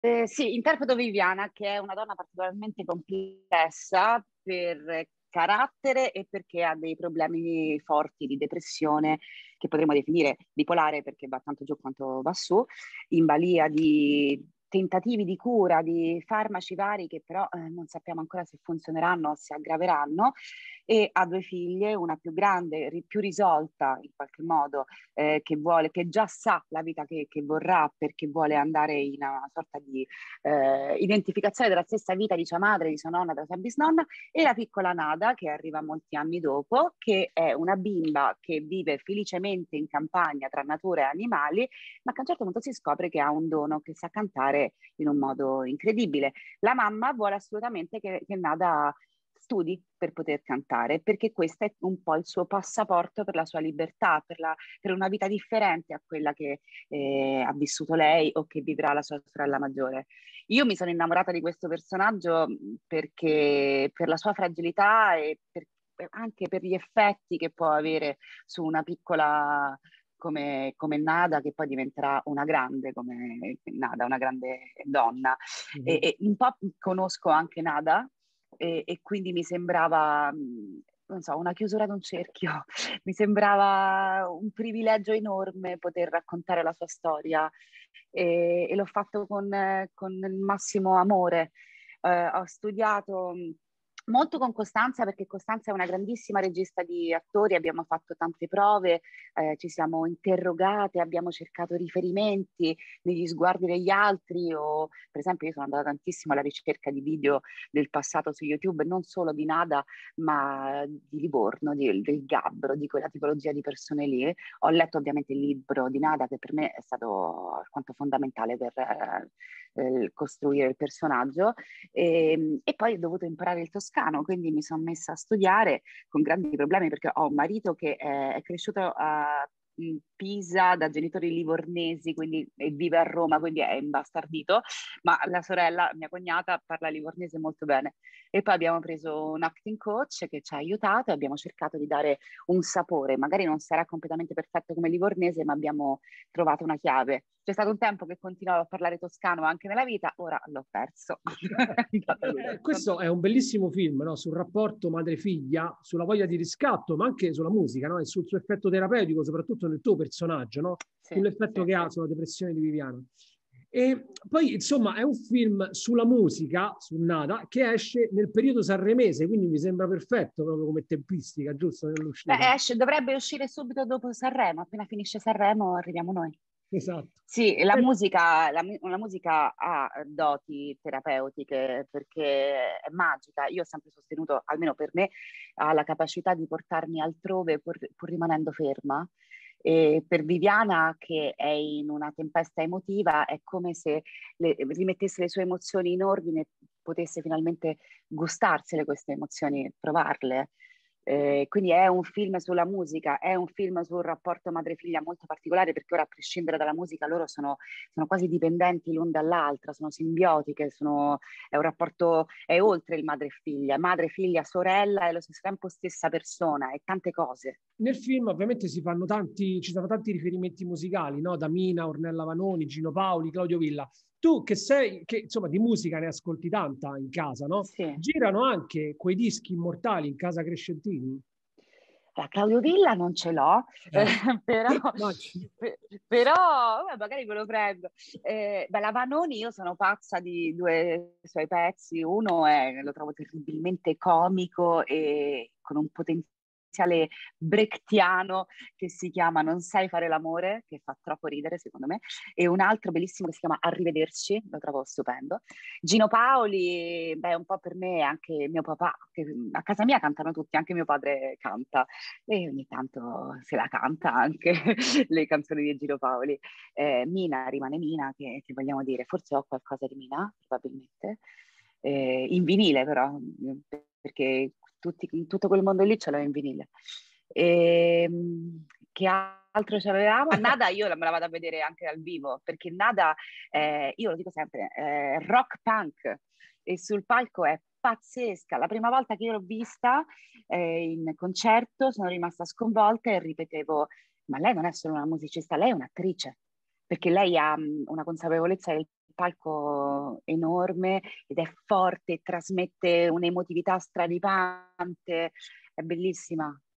Sì, interpreto Viviana, che è una donna particolarmente complessa per carattere e perché ha dei problemi forti di depressione, che potremmo definire bipolare perché va tanto giù quanto va su, in balia di tentativi di cura, di farmaci vari che però non sappiamo ancora se funzioneranno o si aggraveranno, e ha due figlie, una più grande, più risolta in qualche modo, che già sa la vita che vorrà perché vuole andare in una sorta di identificazione della stessa vita di sua madre, di sua nonna, della sua bisnonna, e la piccola Nada che arriva molti anni dopo, che è una bimba che vive felicemente in campagna tra natura e animali, ma che a un certo punto si scopre che ha un dono, che sa cantare in un modo incredibile. La mamma vuole assolutamente che Nada studi per poter cantare, perché questo è un po' il suo passaporto per la sua libertà, per una vita differente a quella che ha vissuto lei o che vivrà la sua sorella maggiore. Io mi sono innamorata di questo personaggio perché per la sua fragilità e anche per gli effetti che può avere su una piccola come Nada, che poi diventerà una grande come Nada, una grande donna. Mhm. E un po' conosco anche Nada e quindi mi sembrava, non so, una chiusura d'un cerchio. Mi sembrava un privilegio enorme poter raccontare la sua storia e l'ho fatto con il massimo amore. Ho studiato molto con Costanza perché Costanza è una grandissima regista di attori, abbiamo fatto tante prove, ci siamo interrogate, abbiamo cercato riferimenti negli sguardi degli altri o per esempio io sono andata tantissimo alla ricerca di video del passato su YouTube, non solo di Nada, ma di Livorno, del Gabbro, di quella tipologia di persone lì. Ho letto ovviamente il libro di Nada che per me è stato alquanto fondamentale per costruire il personaggio e poi ho dovuto imparare il toscano, quindi mi sono messa a studiare con grandi problemi perché ho un marito che è cresciuto a Pisa da genitori livornesi quindi, e vive a Roma, quindi è imbastardito, ma la sorella, mia cognata, parla livornese molto bene. E poi abbiamo preso un acting coach che ci ha aiutato e abbiamo cercato di dare un sapore. Magari non sarà completamente perfetto come livornese, ma abbiamo trovato una chiave. C'è stato un tempo che continuavo a parlare toscano anche nella vita, ora l'ho perso. Questo è un bellissimo film, no? Sul rapporto madre-figlia, sulla voglia di riscatto, ma anche sulla musica, no? E sul suo effetto terapeutico, soprattutto nel tuo personaggio, no? Sì, Sull'effetto sì, che ha sì. sulla depressione di Viviana. E poi, insomma, è un film sulla musica, su Nada, che esce nel periodo sanremese, quindi mi sembra perfetto proprio come tempistica, giusto, nell'uscita. Beh, dovrebbe uscire subito dopo Sanremo, appena finisce Sanremo arriviamo noi. Esatto. Sì, la musica ha doti terapeutiche perché è magica. Io ho sempre sostenuto, almeno per me, ha la capacità di portarmi altrove pur rimanendo ferma. E per Viviana, che è in una tempesta emotiva, è come se rimettesse le sue emozioni in ordine, potesse finalmente gustarsele queste emozioni e provarle. Quindi è un film sulla musica, è un film sul rapporto madre-figlia molto particolare perché ora a prescindere dalla musica loro sono quasi dipendenti l'un dall'altra, sono simbiotiche, è un rapporto, è oltre il madre-figlia, madre-figlia, sorella, è allo stesso tempo stessa persona, è tante cose. Nel film ovviamente ci sono tanti riferimenti musicali, no? Da Mina, Ornella Vanoni, Gino Paoli, Claudio Villa. Tu che insomma di musica ne ascolti tanta in casa, no? Sì. Girano anche quei dischi immortali in casa Crescentini? La Claudio Villa non ce l'ho, Eh, però, immagino. però magari me lo prendo. Beh, la Vanoni, io sono pazza di due suoi pezzi. Uno lo trovo terribilmente comico e con un potenziale brechtiano che si chiama Non sai fare l'amore, che fa troppo ridere secondo me, e un altro bellissimo che si chiama Arrivederci, lo trovo stupendo. Gino Paoli, beh, un po' per me anche mio papà, che a casa mia cantano tutti, anche mio padre canta e ogni tanto se la canta anche le canzoni di Gino Paoli. Mina rimane Mina, che vogliamo dire, forse ho qualcosa di Mina, probabilmente, in vinile però, perché tutto quel mondo lì ce l'ho in vinile. E, che altro c'avevamo? Nada io me la vado a vedere anche dal vivo, perché Nada, io lo dico sempre, è rock punk e sul palco è pazzesca. La prima volta che io l'ho vista in concerto sono rimasta sconvolta e ripetevo, ma lei non è solo una musicista, lei è un'attrice, perché lei ha una consapevolezza del palco enorme ed è forte, trasmette un'emotività straripante, è bellissima.